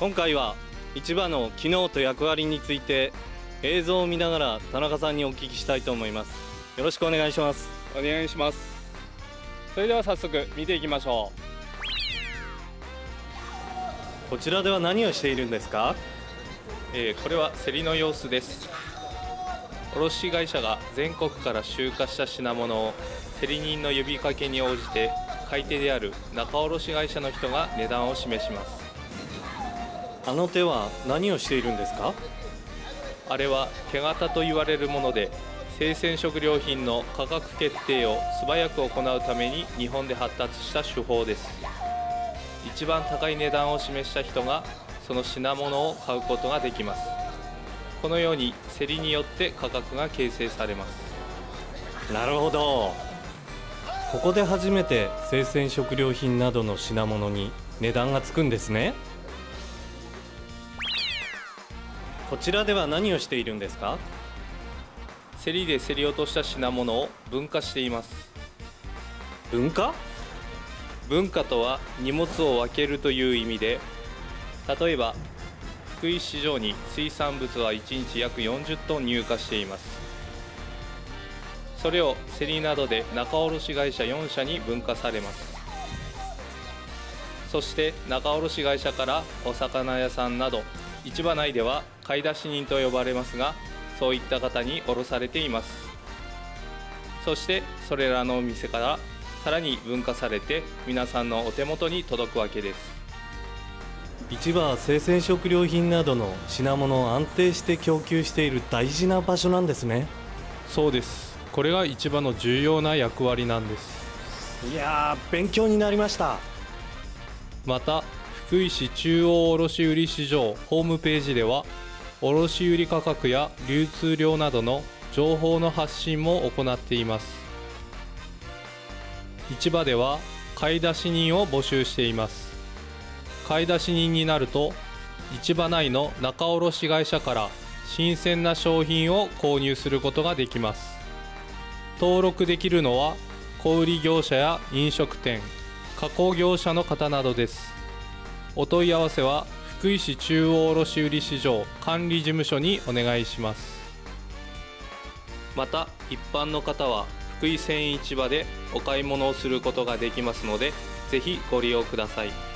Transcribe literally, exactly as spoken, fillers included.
今回は市場の機能と役割について映像を見ながら田中さんにお聞きしたいと思います。よろしくお願いします。 お願いします。それでは早速見ていきましょう。こちらでは何をしているんですか？ えー、これは競りの様子です。卸会社が全国から集荷した品物を競り人の呼びかけに応じて買い手である仲卸会社の人が値段を示します。 あの手は何をしているんですか？ あれは手形と言われるもので、生鮮食料品の価格決定を素早く行うために日本で発達した手法です。一番高い値段を示した人がその品物を買うことができます。このように競りによって価格が形成されます。 なるほど。ここで初めて生鮮食料品などの品物に値段がつくんですね。こちらでは何をしているんですか？ 競りで競り落とした品物を分化しています。 分化？ 分化とは荷物を分けるという意味で、例えば福井市場に水産物はいちにち約よんじゅっトン入荷しています。それを競りなどで仲卸会社よんしゃに分化されます。そして仲卸会社からお魚屋さんなど市場内では買い出し人と呼ばれますが、そういった方に卸されています。そしてそれらのお店からさらに分化されて皆さんのお手元に届くわけです。 市場は生鮮食料品などの品物を安定して供給している大事な場所なんですね。 そうです。これが市場の重要な役割なんです。 いやー、勉強になりました。 また福井市中央卸売市場ホームページでは卸売価格や流通量などの情報の発信も行っています。市場では買い出し人を募集しています。買い出し人になると市場内の仲卸会社から新鮮な商品を購入することができます。登録できるのは小売業者や飲食店、加工業者の方などです。お問い合わせは福井市中央卸売市場管理事務所にお願いします。また一般の方は福井繊維市場でお買い物をすることができますので、ぜひご利用ください。